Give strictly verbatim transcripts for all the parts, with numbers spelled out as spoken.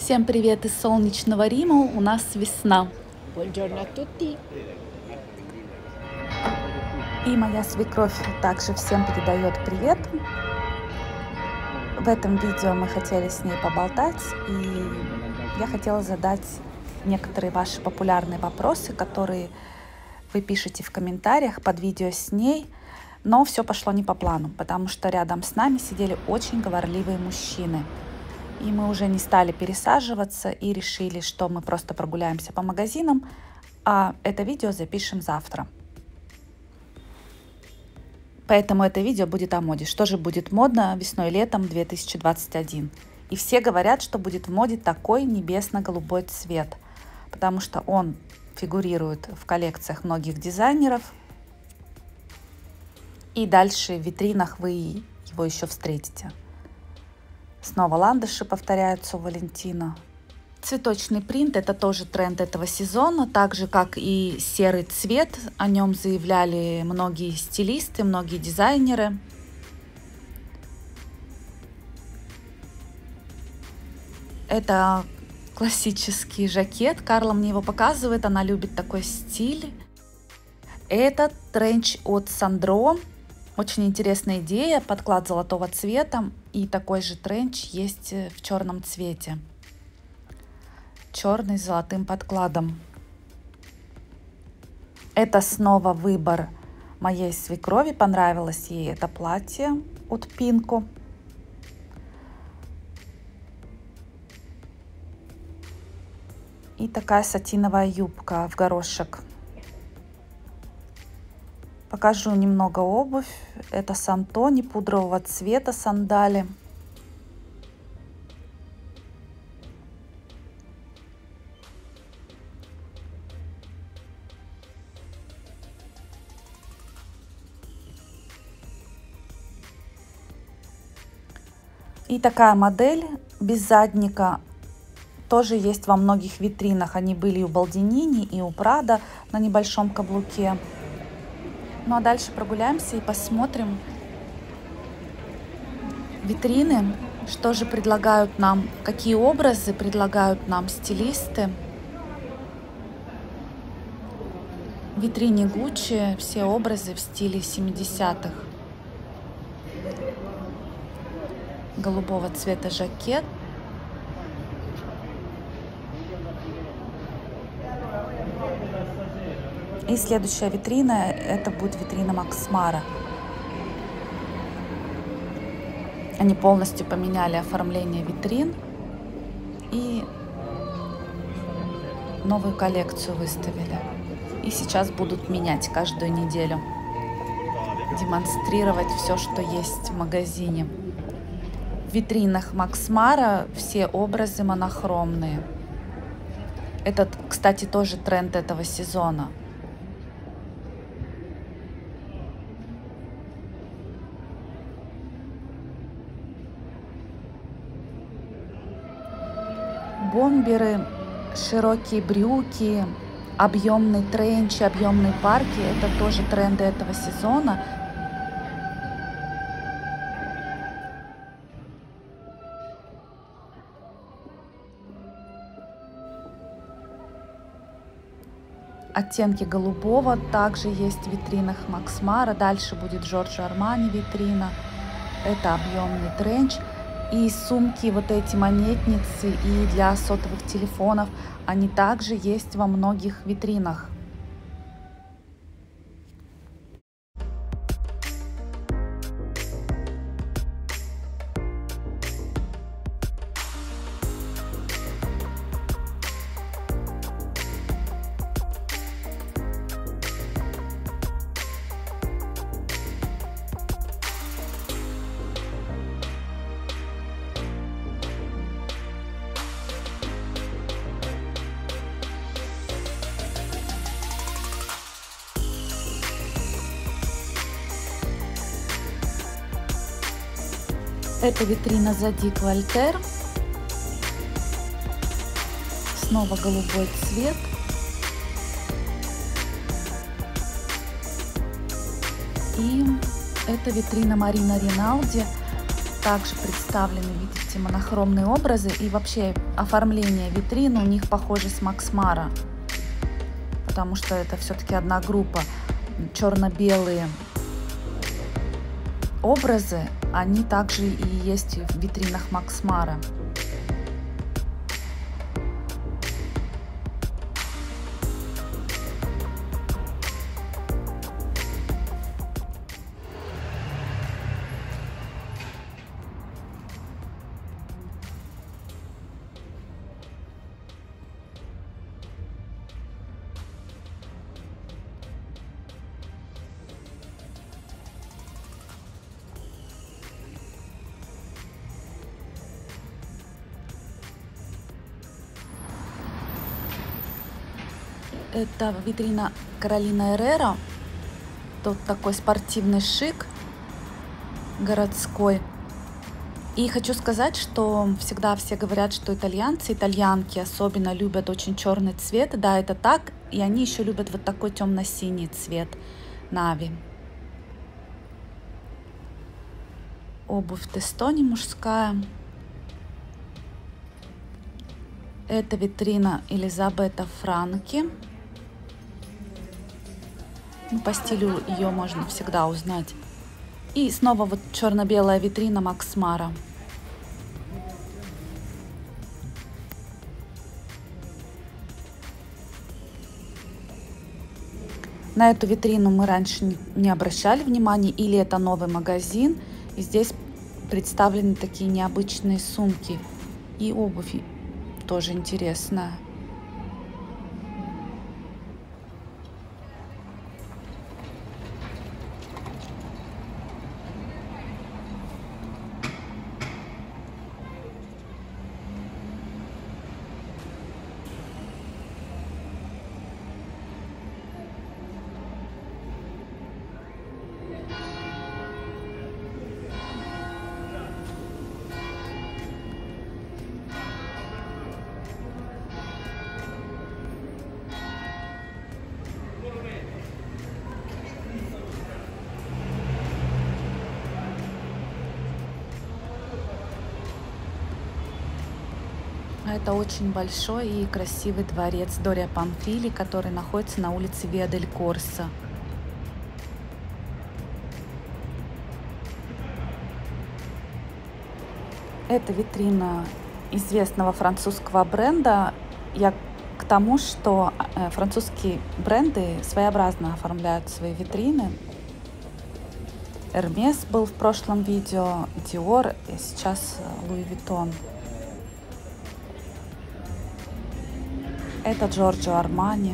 Всем привет из солнечного Рима, у нас весна. Buongiorno a tutti. И моя свекровь также всем передает привет. В этом видео мы хотели с ней поболтать, и я хотела задать некоторые ваши популярные вопросы, которые вы пишете в комментариях под видео с ней. Но все пошло не по плану, потому что рядом с нами сидели очень говорливые мужчины. И мы уже не стали пересаживаться и решили, что мы просто прогуляемся по магазинам, а это видео запишем завтра. Поэтому это видео будет о моде. Что же будет модно весной-летом две тысячи двадцать один? И все говорят, что будет в моде такой небесно-голубой цвет, потому что он фигурирует в коллекциях многих дизайнеров. И дальше в витринах вы его еще встретите. Снова ландыши повторяются у Валентина. Цветочный принт – это тоже тренд этого сезона, так же как и серый цвет. О нем заявляли многие стилисты, многие дизайнеры. Это классический жакет. Карла мне его показывает, она любит такой стиль. Это тренч от Сандро. Очень интересная идея, подклад золотого цвета, и такой же тренч есть в черном цвете. Черный с золотым подкладом. Это снова выбор моей свекрови, понравилось ей это платье от Пинко. И такая сатиновая юбка в горошек. Покажу немного обувь. Это Сантони пудрового цвета сандали. И такая модель без задника тоже есть во многих витринах. Они были и у Балдинини, и у Прада на небольшом каблуке. Ну а дальше прогуляемся и посмотрим витрины, что же предлагают нам, какие образы предлагают нам стилисты. В витрине Гуччи все образы в стиле семидесятых. Голубого цвета жакет. И следующая витрина, это будет витрина Макс Мара. Они полностью поменяли оформление витрин и новую коллекцию выставили. И сейчас будут менять каждую неделю, демонстрировать все, что есть в магазине. В витринах Макс Мара все образы монохромные. Это, кстати, тоже тренд этого сезона. Бомберы, широкие брюки, объемный тренч, объемные парки – это тоже тренды этого сезона. Оттенки голубого также есть в витринах Макс Мара. Дальше будет Джорджо Армани витрина. Это объемный тренч. И сумки, вот эти монетницы и для сотовых телефонов, они также есть во многих витринах. Это витрина Zadig Voltaire. Снова голубой цвет. И это витрина Марина Риналди. также представлены, видите, монохромные образы. И вообще оформление витрины у них похоже с Max Mara, потому что это все-таки одна группа. Черно-белые образы, они также и есть в витринах Max Mara. Это витрина Каролина Эррера. Тут такой спортивный шик городской. И хочу сказать, что всегда все говорят, что итальянцы, итальянки особенно любят очень черный цвет. Да, это так. И они еще любят вот такой темно-синий цвет нави. Обувь Тестони мужская. Это витрина Элизабета Франки. Ну, по стилю ее можно всегда узнать. И снова вот черно-белая витрина Max Mara. На эту витрину мы раньше не обращали внимания, или это новый магазин. И здесь представлены такие необычные сумки. И обувь тоже интересная. Это очень большой и красивый дворец Дориа Памфили, который находится на улице Виа дель Корсо. Это витрина известного французского бренда. Я к тому, что французские бренды своеобразно оформляют свои витрины. Hermès был в прошлом видео, Dior и сейчас Louis Vuitton. Это Джорджо Армани.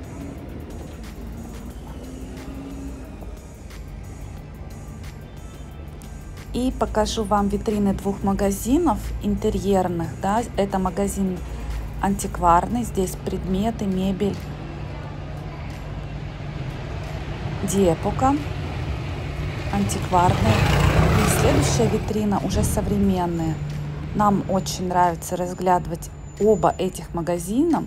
И покажу вам витрины двух магазинов интерьерных. Да? Это магазин антикварный. Здесь предметы, мебель. Диэпока. Антикварная. И следующая витрина уже современная. Нам очень нравится разглядывать оба этих магазина.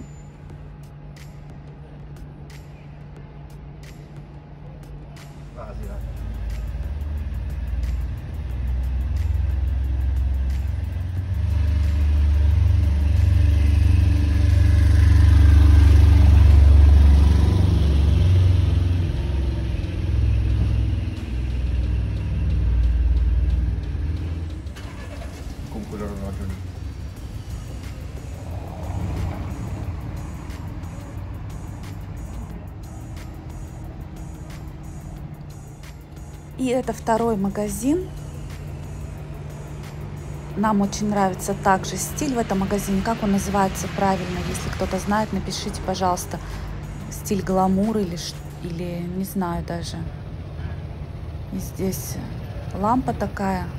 И это второй магазин. Нам очень нравится также стиль в этом магазине. Как он называется правильно? Если кто-то знает, напишите, пожалуйста. Стиль гламур или, или не знаю даже. И здесь лампа такая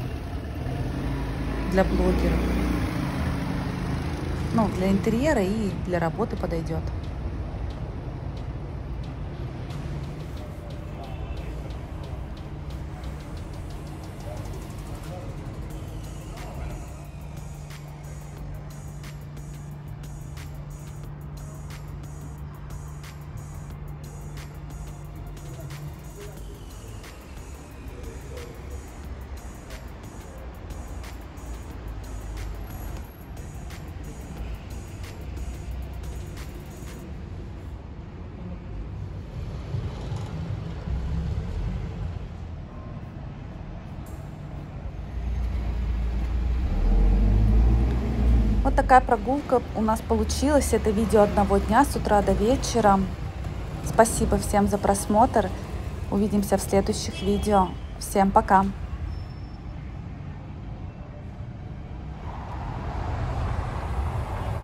для блогеров. Ну, для интерьера и для работы подойдет. вот такая прогулка у нас получилась. Это видео одного дня с утра до вечера. Спасибо всем за просмотр. Увидимся в следующих видео. Всем пока!